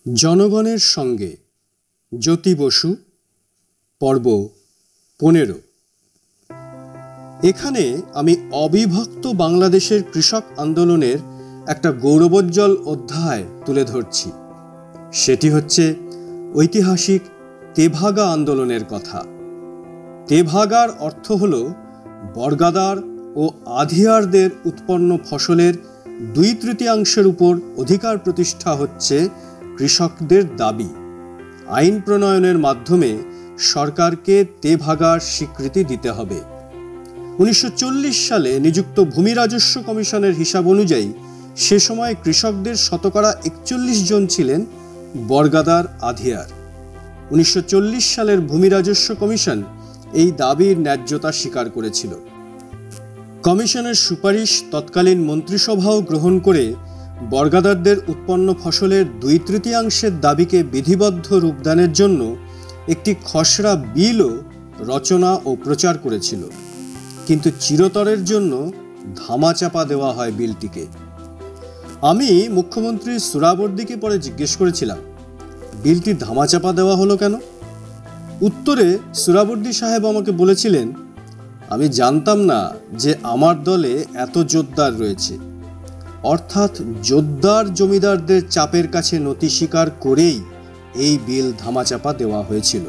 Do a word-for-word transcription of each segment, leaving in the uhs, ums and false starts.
জনগণের সঙ্গে জ্যোতি বসু পর্ব পনেরো। এখানে আমি অবিভক্ত বাংলাদেশের কৃষক আন্দোলনের একটা গৌরবোজ্জ্বল অধ্যায় তুলে ধরছি। সেটি হচ্ছে ঐতিহাসিক তেভাগা আন্দোলনের কথা। তেভাগার অর্থ হল বর্গাদার ও আধিয়ারদের উৎপন্ন ফসলের দুই তৃতীয়াংশের উপর অধিকার প্রতিষ্ঠা হচ্ছে কৃষকদের দাবি। আইন প্রণয়নের মাধ্যমে সরকারকে তেভাগার স্বীকৃতি দিতে হবে। উনিশশো চল্লিশ সালে নিযুক্ত ভূমি রাজস্ব কমিশনের হিসাব অনুযায়ী সে সময় কৃষকদের শতকরা একচল্লিশ জন ছিলেন বর্গাদার আধিয়ার। উনিশশো চল্লিশ সালের ভূমি রাজস্ব কমিশন এই দাবির ন্যায্যতা স্বীকার করেছিল। কমিশনের সুপারিশ তৎকালীন মন্ত্রিসভাও গ্রহণ করে বর্গাদারদের উৎপন্ন ফসলের দুই তৃতীয়াংশের দাবিকে বিধিবদ্ধ রূপদানের জন্য একটি খসড়া বিলও রচনা ও প্রচার করেছিল, কিন্তু চিরতরের জন্য ধামাচাপা দেওয়া হয় বিলটিকে। আমি মুখ্যমন্ত্রী সুরাবর্দিকে পরে জিজ্ঞেস করেছিলাম, বিলটি ধামাচাপা দেওয়া হলো কেন? উত্তরে সুরাবর্দি সাহেব আমাকে বলেছিলেন, আমি জানতাম না যে আমার দলে এত জোরদার রয়েছে। অর্থাৎ জোরদার জমিদারদের চাপের কাছে নতি স্বীকার করেই এই বিল ধামাচাপা দেওয়া হয়েছিল।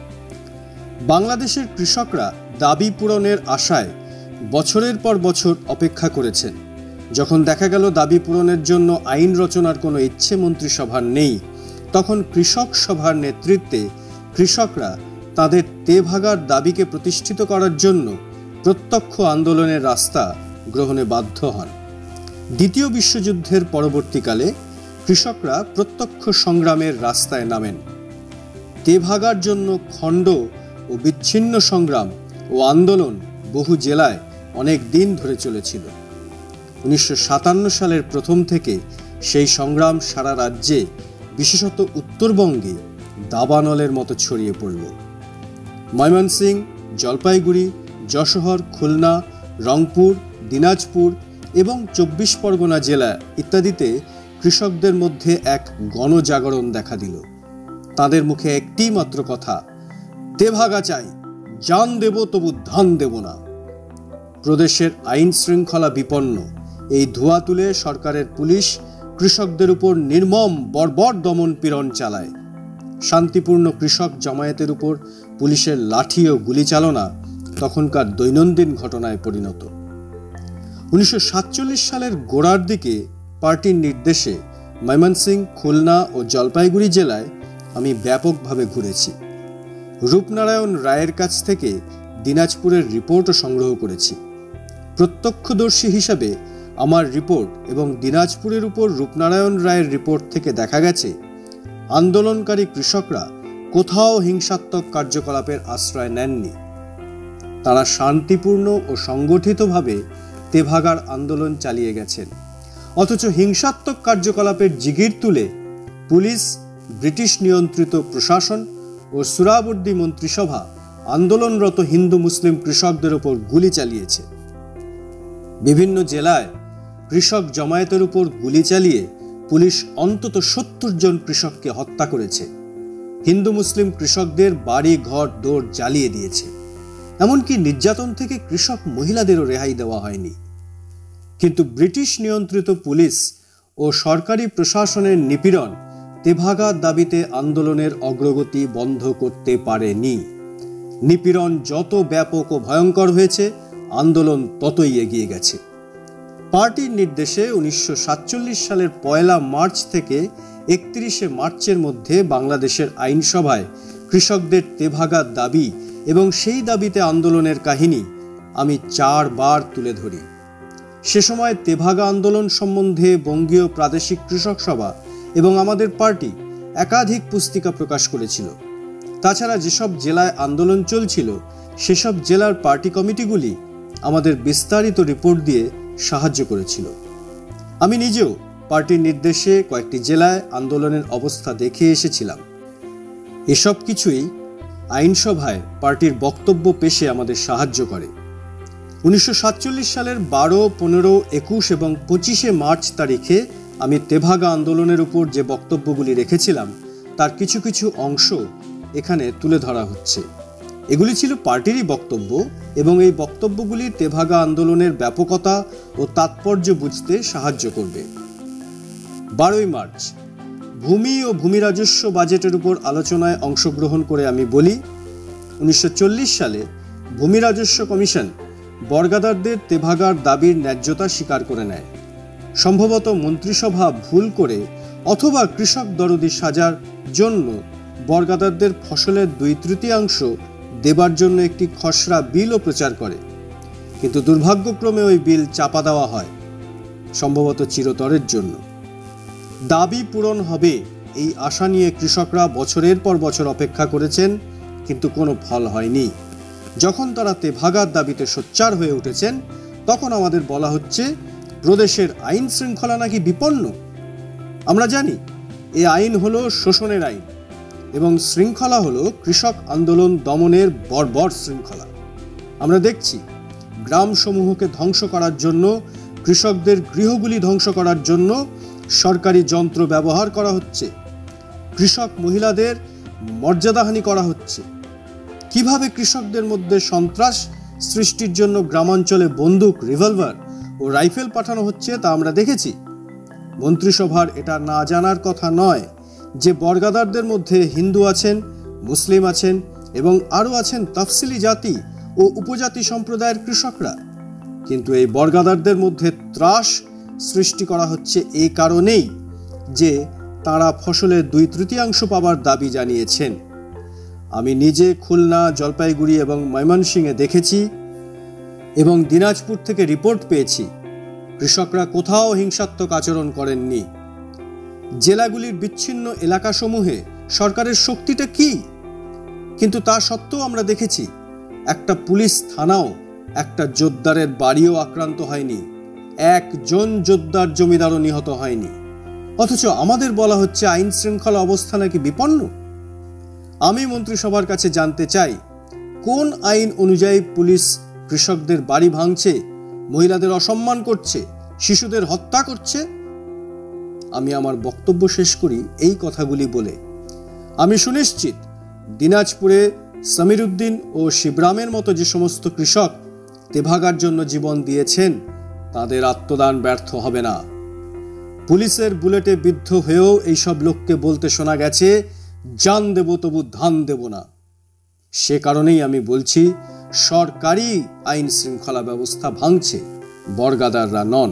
বাংলাদেশের কৃষকরা দাবি পূরণের আশায় বছরের পর বছর অপেক্ষা করেছেন। যখন দেখা গেল দাবি পূরণের জন্য আইন রচনার কোনো ইচ্ছে মন্ত্রিসভার নেই, তখন কৃষক সভার নেতৃত্বে কৃষকরা তাদের তেভাগার দাবিকে প্রতিষ্ঠিত করার জন্য প্রত্যক্ষ আন্দোলনের রাস্তা গ্রহণে বাধ্য হন। দ্বিতীয় বিশ্বযুদ্ধের পরবর্তীকালে কৃষকরা প্রত্যক্ষ সংগ্রামের রাস্তায় নামেন। তেভাগার জন্য খণ্ড ও বিচ্ছিন্ন সংগ্রাম ও আন্দোলন বহু জেলায় অনেক দিন ধরে চলেছিল। উনিশশো সাতান্ন সালের প্রথম থেকে সেই সংগ্রাম সারা রাজ্যে, বিশেষত উত্তরবঙ্গে দাবানলের মতো ছড়িয়ে পড়ল। ময়মনসিংহ, জলপাইগুড়ি, যশোর, খুলনা, রংপুর, দিনাজপুর এবং চব্বিশ পরগনা জেলা ইত্যাদিতে কৃষকদের মধ্যে এক গণজাগরণ দেখা দিল। তাদের মুখে একটি মাত্র কথা, তেভাগা চাই, জান দেব তবু ধান দেব না। প্রদেশের আইন শৃঙ্খলা বিপন্ন। এই ধোঁয়া তুলে সরকারের পুলিশ কৃষকদের উপর নির্মম বর্বর দমন পীড়ন চালায়। শান্তিপূর্ণ কৃষক জমায়েতের উপর পুলিশের লাঠি ও গুলি চালনা তখনকার দৈনন্দিন ঘটনায় পরিণত। উনিশশো সাতচল্লিশ সালের গোড়ার দিকে পার্টির নির্দেশে ময়মনসিংহ, খুলনা ও জলপাইগুড়ি জেলায় আমি ব্যাপকভাবে ঘুরেছি। রূপনারায়ণ রায়ের কাছ থেকে দিনাজপুরের রিপোর্টও সংগ্রহ করেছি। প্রত্যক্ষদর্শী হিসাবে আমার রিপোর্ট এবং দিনাজপুরের উপর রূপনারায়ণ রায়ের রিপোর্ট থেকে দেখা গেছে, আন্দোলনকারী কৃষকরা কোথাও হিংসাত্মক কার্যকলাপের আশ্রয় নেননি। তারা শান্তিপূর্ণ ও সংগঠিতভাবে তেভাগার আন্দোলন চালিয়ে গেছেন। অথচ হিংসাত্মক কার্যকলাপের জিগির তুলে পুলিশ, ব্রিটিশ নিয়ন্ত্রিত প্রশাসন ও সুরাবর্দি মন্ত্রিসভা আন্দোলনরত হিন্দু মুসলিম কৃষকদের উপর গুলি চালিয়েছে। বিভিন্ন জেলায় কৃষক জমায়েতের উপর গুলি চালিয়ে পুলিশ অন্তত সত্তর জন কৃষককে হত্যা করেছে। হিন্দু মুসলিম কৃষকদের বাড়ি ঘর দৌড় জ্বালিয়ে দিয়েছে। এমনকি নির্যাতন থেকে কৃষক মহিলাদেরও রেহাই দেওয়া হয়নি। কিন্তু ব্রিটিশ নিয়ন্ত্রিত পুলিশ ও সরকারি প্রশাসনের নিপীড়ন তেভাগার দাবিতে আন্দোলনের অগ্রগতি বন্ধ করতে পারেনি। নিপীড়ন যত ব্যাপক ও ভয়ঙ্কর হয়েছে, আন্দোলন ততই এগিয়ে গেছে। পার্টির নির্দেশে উনিশশো সাতচল্লিশ সালের পয়লা মার্চ থেকে একত্রিশে মার্চের মধ্যে বাংলাদেশের আইনসভায় কৃষকদের তেভাগার দাবি এবং সেই দাবিতে আন্দোলনের কাহিনী আমি চারবার তুলে ধরি। সে সময় তেভাগা আন্দোলন সম্বন্ধে বঙ্গীয় প্রাদেশিক কৃষক সভা এবং আমাদের পার্টি একাধিক পুস্তিকা প্রকাশ করেছিল। তাছাড়া যেসব জেলায় আন্দোলন চলছিল সেসব জেলার পার্টি কমিটিগুলি আমাদের বিস্তারিত রিপোর্ট দিয়ে সাহায্য করেছিল। আমি নিজেও পার্টির নির্দেশে কয়েকটি জেলায় আন্দোলনের অবস্থা দেখে এসেছিলাম। এসব কিছুই আইনসভায় পার্টির বক্তব্য পেশে আমাদের সাহায্য করে। উনিশশো সাতচল্লিশ সালের বারো, পনেরো, একুশ এবং পঁচিশে মার্চ তারিখে আমি তেভাগা আন্দোলনের উপর যে বক্তব্যগুলি রেখেছিলাম তার কিছু কিছু অংশ এখানে তুলে ধরা হচ্ছে। এগুলি ছিল পার্টিরই বক্তব্য এবং এই বক্তব্যগুলি তেভাগা আন্দোলনের ব্যাপকতা ও তাৎপর্য বুঝতে সাহায্য করবে। বারোই মার্চ ভূমি ও ভূমি রাজস্ব বাজেটের উপর আলোচনায় অংশগ্রহণ করে আমি বলি, উনিশশো চল্লিশ সালে ভূমি রাজস্ব কমিশন বর্গাদারদের তেভাগার দাবির ন্যায্যতা স্বীকার করে নেয়। সম্ভবত মন্ত্রিসভা ভুল করে অথবা কৃষক দরদি সাজার জন্য বর্গাদারদের ফসলের দুই তৃতীয়াংশ দেবার জন্য একটি খসড়া বিলও প্রচার করে, কিন্তু দুর্ভাগ্যক্রমে ওই বিল চাপা দেওয়া হয়, সম্ভবত চিরতরের জন্য। দাবি পূরণ হবে এই আশা নিয়ে কৃষকরা বছরের পর বছর অপেক্ষা করেছেন, কিন্তু কোনো ফল হয়নি। যখন তারা তেভাগার দাবিতে সোচ্চার হয়ে উঠেছেন তখন আমাদের বলা হচ্ছে প্রদেশের আইন শৃঙ্খলা নাকি বিপন্ন। আমরা জানি এই আইন হলো শোষণের আইন এবং শৃঙ্খলা হলো কৃষক আন্দোলন দমনের বর্বর শৃঙ্খলা। আমরা দেখছি গ্রামসমূহকে ধ্বংস করার জন্য, কৃষকদের গৃহগুলি ধ্বংস করার জন্য সরকারি যন্ত্র ব্যবহার করা হচ্ছে, কৃষক মহিলাদের মর্যাদাহানি করা হচ্ছে। কিভাবে কৃষকদের মধ্যে সন্ত্রাস সৃষ্টির জন্য গ্রামাঞ্চলে বন্দুক, রিভলভার ও রাইফেল পাঠানো হচ্ছে তা আমরা দেখেছি। মন্ত্রিসভার এটা না জানার কথা নয় যে বর্গাদারদের মধ্যে হিন্দু আছেন, মুসলিম আছেন এবং আরও আছেন তফসিলি জাতি ও উপজাতি সম্প্রদায়ের কৃষকরা। কিন্তু এই বর্গাদারদের মধ্যে ত্রাস সৃষ্টি করা হচ্ছে এই কারণেই যে তারা ফসলের দুই তৃতীয়াংশ পাবার দাবি জানিয়েছেন। আমি নিজে খুলনা, জলপাইগুড়ি এবং ময়মনসিংহে দেখেছি এবং দিনাজপুর থেকে রিপোর্ট পেয়েছি কৃষকরা কোথাও হিংসাত্মক আচরণ করেননি। জেলাগুলির বিচ্ছিন্ন এলাকাসমূহে সরকারের শক্তিটা কি? কিন্তু তা সত্ত্বেও আমরা দেখেছি একটা পুলিশ থানাও, একটা জোদ্দারের বাড়িও আক্রান্ত হয়নি, একজন জোদ্দার জমিদারও নিহত হয়নি। অথচ আমাদের বলা হচ্ছে আইন শৃঙ্খলা অবস্থা নাকি বিপন্ন। আমি মন্ত্রিসভার কাছে জানতে চাই, কোন আইন অনুযায়ী পুলিশ কৃষকদের বাড়ি ভাঙছে, মহিলাদের অসম্মান করছে, শিশুদের হত্যা করছে? আমি আমার বক্তব্য শেষ করি এই কথাগুলি বলে, আমি সুনিশ্চিত দিনাজপুরে সামিরউদ্দিন ও শিবরামের মতো যে সমস্ত কৃষক তেভাগার জন্য জীবন দিয়েছেন তাদের আত্মদান ব্যর্থ হবে না। পুলিশের বুলেটে বিদ্ধ হয়েও এইসব লোককে বলতে শোনা গেছে, জান দেব তবু ধান দেব না। সে কারণেই আমি বলছি সরকারি আইন শৃঙ্খলা ব্যবস্থা ভাঙছে, বর্গাদাররা নন।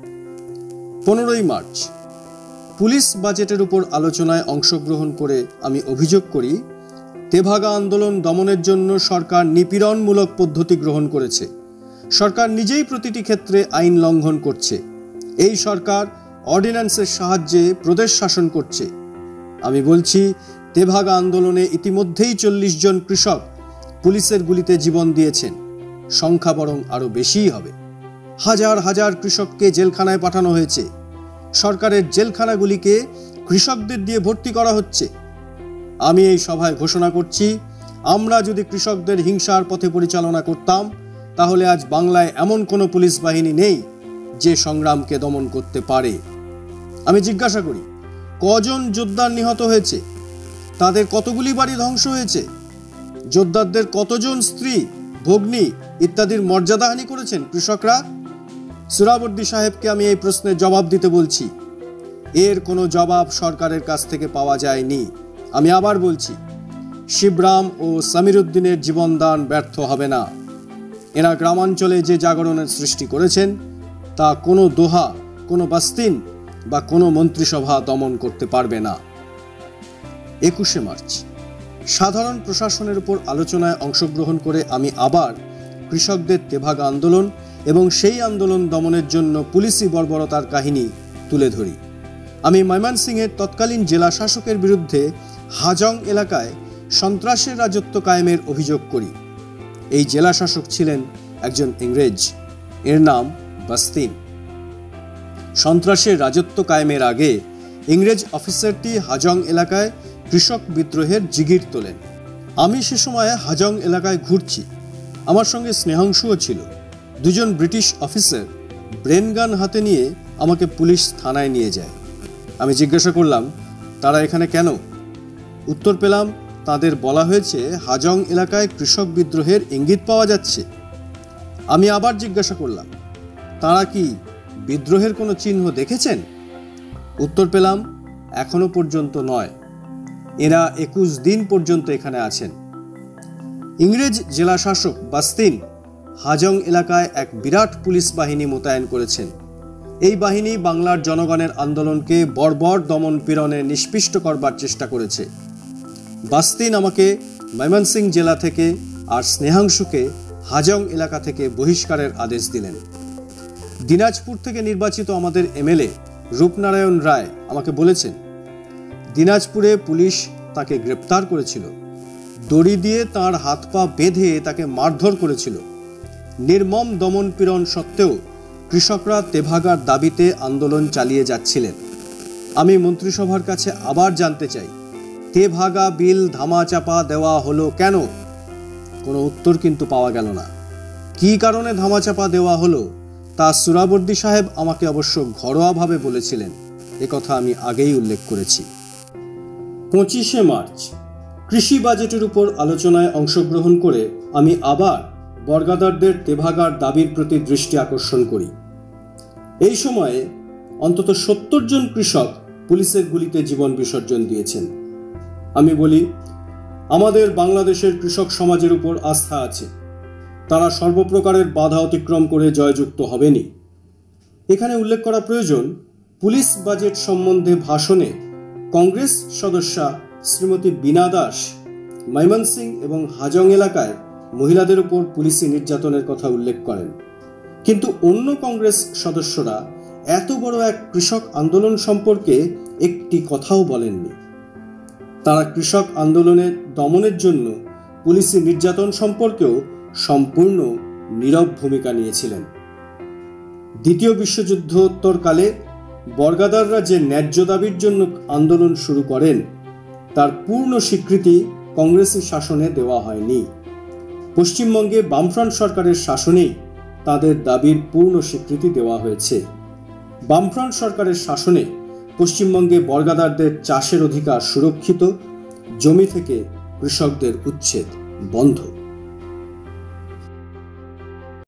পনেরোই মার্চ পুলিশ বাজেটের উপর আলোচনায় অংশগ্রহণ করে আমি অভিযোগ করি তেভাগা আন্দোলন দমনের জন্য সরকার নিপীড়নমূলক পদ্ধতি গ্রহণ করেছে। সরকার নিজেই প্রতিটি ক্ষেত্রে আইন লঙ্ঘন করছে। এই সরকার অর্ডিন্যান্সের সাহায্যে প্রদেশ শাসন করছে। আমি বলছি তেভাগা আন্দোলনে ইতিমধ্যেই চল্লিশ জন কৃষক পুলিশের গুলিতে জীবন দিয়েছেন, সংখ্যা বরং আরো বেশিই হবে। হাজার হাজার কৃষককে জেলখানায় পাঠানো হয়েছে। সরকারের জেলখানাগুলিকে কৃষকদের দিয়ে ভর্তি করা হচ্ছে। আমি এই সভায় ঘোষণা করছি, আমরা যদি কৃষকদের হিংসার পথে পরিচালনা করতাম তাহলে আজ বাংলায় এমন কোনো পুলিশ বাহিনী নেই যে সংগ্রামকে দমন করতে পারে। আমি জিজ্ঞাসা করি, কজন যোদ্ধার নিহত হয়েছে? তাদের কতগুলি বাড়ি ধ্বংস হয়েছে? যোদ্ধাদের কতজন স্ত্রী, ভগ্নী ইত্যাদির মর্যাদাহানি করেছেন কৃষকরা? সুরাবর্দী সাহেবকে আমি এই প্রশ্নের জবাব দিতে বলছি। এর কোনো জবাব সরকারের কাছ থেকে পাওয়া যায়নি। আমি আবার বলছি, শিবরাম ও সামিরউদ্দিনের জীবনদান ব্যর্থ হবে না। এরা গ্রামাঞ্চলে যে জাগরণের সৃষ্টি করেছেন তা কোনো দোহা, কোনো বাস্তিন বা কোনো মন্ত্রিসভা দমন করতে পারবে না। একুশে মার্চ সাধারণ প্রশাসনের উপর আলোচনায় অংশগ্রহণ করে আমি আবার কৃষকদের তেভাগা আন্দোলন এবং সেই আন্দোলন দমনের জন্য পুলিশি বর্বরতার কাহিনী তুলে ধরি। আমি ময়মনসিংহের তৎকালীন জেলা শাসকের বিরুদ্ধে হাজং এলাকায় সন্ত্রাসের রাজত্ব কায়েমের অভিযোগ করি। এই জেলা শাসক ছিলেন একজন ইংরেজ, এর নাম বাস্তিন। সন্ত্রাসের রাজত্ব কায়েমের আগে ইংরেজ অফিসারটি হাজং এলাকায় কৃষক বিদ্রোহের জিগির তোলেন। আমি সে সময় হাজং এলাকায় ঘুরছি, আমার সঙ্গে স্নেহাংশুও ছিল। দুজন ব্রিটিশ অফিসার ব্রেন গান হাতে নিয়ে আমাকে পুলিশ থানায় নিয়ে যায়। আমি জিজ্ঞাসা করলাম, তারা এখানে কেন? উত্তর পেলাম, তাদের বলা হয়েছে হাজং এলাকায় কৃষক বিদ্রোহের ইঙ্গিত পাওয়া যাচ্ছে। আমি আবার জিজ্ঞাসা করলাম, তারা কি বিদ্রোহের কোনো চিহ্ন দেখেছেন? উত্তর পেলাম, এখনো পর্যন্ত নয়। এরা একুশ দিন পর্যন্ত এখানে আছেন। ইংরেজ জেলা শাসক বাস্তিন হাজং এলাকায় এক বিরাট পুলিশ বাহিনী মোতায়েন করেছেন। এই বাহিনী বাংলার জনগণের আন্দোলনকে বর্বর দমন পীড়নে নিষ্পিষ্ট করবার চেষ্টা করেছে। বাস্তিন আমাকে ময়মনসিংহ জেলা থেকে আর স্নেহাংশুকে হাজং এলাকা থেকে বহিষ্কারের আদেশ দিলেন। দিনাজপুর থেকে নির্বাচিত আমাদের এমএলএ রূপনারায়ণ রায় আমাকে বলেছেন, দিনাজপুরে পুলিশ তাকে গ্রেপ্তার করেছিল, দড়ি দিয়ে তার হাত পা বেঁধে তাকে মারধর করেছিল। নির্মম দমন পীড়ন সত্ত্বেও কৃষকরা তেভাগার দাবিতে আন্দোলন চালিয়ে যাচ্ছিলেন। আমি মন্ত্রিসভার কাছে আবার জানতে চাই, তেভাগা বিল ধামাচাপা দেওয়া হলো কেন? কোনো উত্তর কিন্তু পাওয়া গেল না। কী কারণে ধামাচাপা দেওয়া হলো তা সুরাবর্দী সাহেব আমাকে অবশ্য ঘরোয়াভাবে বলেছিলেন। একথা আমি আগেই উল্লেখ করেছি। পঁচিশে মার্চ কৃষি বাজেটের উপর আলোচনায় অংশগ্রহণ করে আমি আবার বর্গাদারদের তেভাগার দাবির প্রতি দৃষ্টি আকর্ষণ করি। এই সময়ে অন্তত সত্তর জন কৃষক পুলিশের গুলিতে জীবন বিসর্জন দিয়েছেন। আমি বলি, আমাদের বাংলাদেশের কৃষক সমাজের উপর আস্থা আছে, তারা সর্বপ্রকারের বাধা অতিক্রম করে জয়যুক্ত হবেনি। এখানে উল্লেখ করা প্রয়োজন, পুলিশ বাজেট সম্বন্ধে ভাষণে কংগ্রেস সদস্যা শ্রীমতী বীণা দাস ময়মনসিংহ এবং হাজং এলাকায় মহিলাদের উপর পুলিশি নির্যাতনের কথা উল্লেখ করেন, কিন্তু অন্য কংগ্রেস সদস্যরা এত বড় এক কৃষক আন্দোলন সম্পর্কে একটি কথাও বলেননি। তারা কৃষক আন্দোলনের দমনের জন্য পুলিশি নির্যাতন সম্পর্কেও সম্পূর্ণ নীরব ভূমিকা নিয়েছিলেন। দ্বিতীয় বিশ্বযুদ্ধোত্তরকালে বর্গাদাররা যে ন্যায্য দাবির জন্য আন্দোলন শুরু করেন তার পূর্ণ স্বীকৃতি কংগ্রেসি শাসনে দেওয়া হয়নি। পশ্চিমবঙ্গে বামফ্রন্ট সরকারের শাসনেই তাদের দাবির পূর্ণ স্বীকৃতি দেওয়া হয়েছে। বামফ্রন্ট সরকারের শাসনে পশ্চিমবঙ্গে বর্গাদারদের চাষের অধিকার সুরক্ষিত, জমি থেকে কৃষকদের উচ্ছেদ বন্ধ।